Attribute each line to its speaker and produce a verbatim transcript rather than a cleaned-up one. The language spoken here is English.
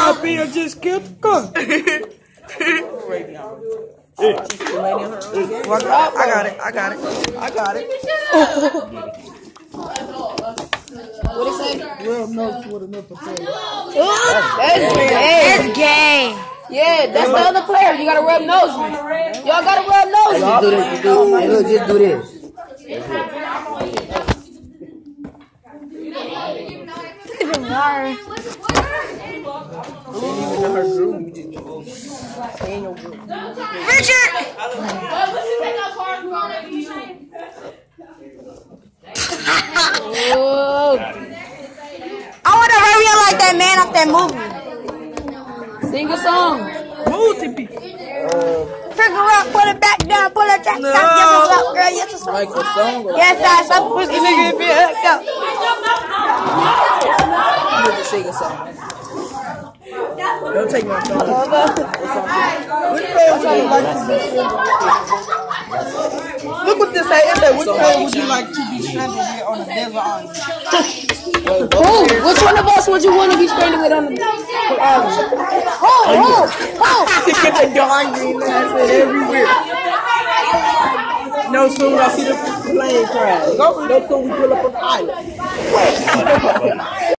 Speaker 1: Papi, I just killed the Well, I got it. I got it. I got it.
Speaker 2: What it say?
Speaker 3: Rub nose with another player.
Speaker 2: That's gay.
Speaker 4: Gay.
Speaker 2: Yeah, that's the other player. You gotta rub nose. Y'all gotta rub nose.
Speaker 5: Just do this. Just do, hey, look, just do this.
Speaker 4: Richard! I want to hurry up like that man off that movie.
Speaker 2: Sing a song.
Speaker 4: Pick her up, put it back down, pull her back down, give her up, girl. Yes, it's
Speaker 1: Like a song.
Speaker 4: yes, I some pussy nigga if you hook up.
Speaker 1: You need to sing a song. Don't take my song. Which player would you like to be stranded? Look what this say. It said, which player would you like to be stranded with on a desert island?
Speaker 2: Who? Which one of us would you want to be stranded with on the island? Who? Who? Who?
Speaker 1: To get the darn green ass everywhere. No soon I see the plane crash. No soon we pull up on the island.